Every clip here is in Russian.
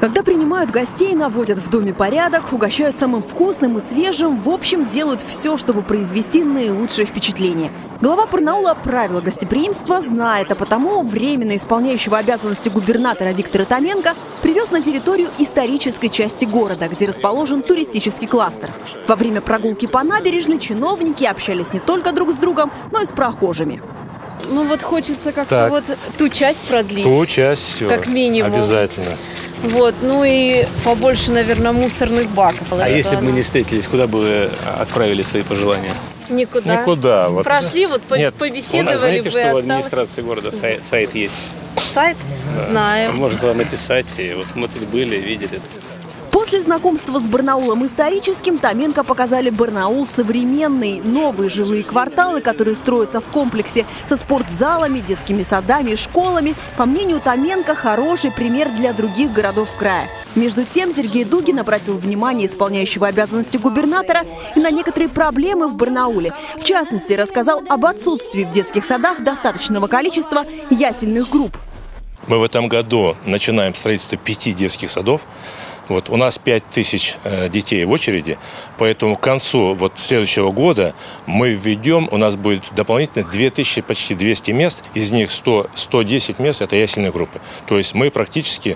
Когда принимают гостей, наводят в доме порядок, угощают самым вкусным и свежим, в общем, делают все, чтобы произвести наилучшее впечатление. Глава Барнаула правила гостеприимства знает, а потому временно исполняющего обязанности губернатора Виктора Томенко привез на территорию исторической части города, где расположен туристический кластер. Во время прогулки по набережной чиновники общались не только друг с другом, но и с прохожими. Ну вот хочется как-то вот ту часть продлить. Ту часть, все. Как минимум. Обязательно. Вот, ну и побольше, наверное, мусорных баков. А если бы мы не встретились, куда бы вы отправили свои пожелания? Никуда. Никуда. Вот. Прошли, вот Нет, побеседовали у нас, знаете, бы. что в администрации города сайт есть? Сайт? Да. Знаем. Можно туда написать, и вот мы тут были, видели. После знакомства с Барнаулом историческим Томенко показали Барнаул современный. Новые жилые кварталы, которые строятся в комплексе со спортзалами, детскими садами и школами, по мнению Томенко, хороший пример для других городов края. Между тем, Сергей Дугин обратил внимание исполняющего обязанности губернатора и на некоторые проблемы в Барнауле. В частности, рассказал об отсутствии в детских садах достаточного количества ясельных групп. Мы в этом году начинаем строительство 5 детских садов. Вот, у нас 5000 детей в очереди, поэтому к концу следующего года мы введем, у нас будет дополнительно 2000, почти 200 мест, из них 110 мест – это ясельные группы. То есть мы практически,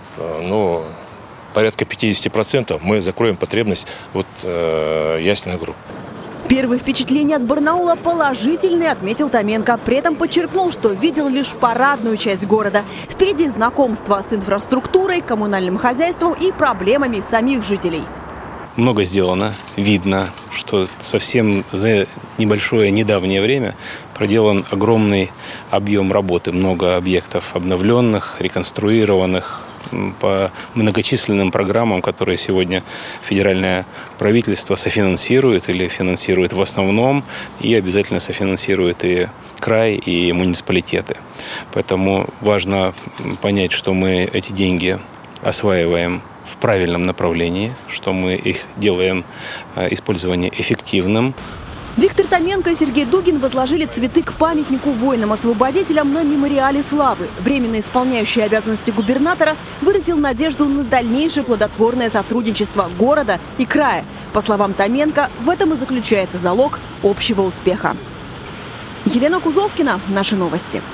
порядка 50% мы закроем потребность ясельных групп. Первые впечатления от Барнаула положительные, отметил Томенко. При этом подчеркнул, что видел лишь парадную часть города. Впереди знакомство с инфраструктурой, коммунальным хозяйством и проблемами самих жителей. Много сделано. Видно, что совсем за небольшое недавнее время проделан огромный объем работы. Много объектов обновленных, реконструированных, по многочисленным программам, которые сегодня федеральное правительство софинансирует или финансирует в основном, и обязательно софинансирует и край, и муниципалитеты. Поэтому важно понять, что мы эти деньги осваиваем в правильном направлении, что мы их делаем использование эффективным. Виктор Томенко и Сергей Дугин возложили цветы к памятнику воинам-освободителям на мемориале славы. Временно исполняющий обязанности губернатора выразил надежду на дальнейшее плодотворное сотрудничество города и края. По словам Томенко, в этом и заключается залог общего успеха. Елена Кузовкина, наши новости.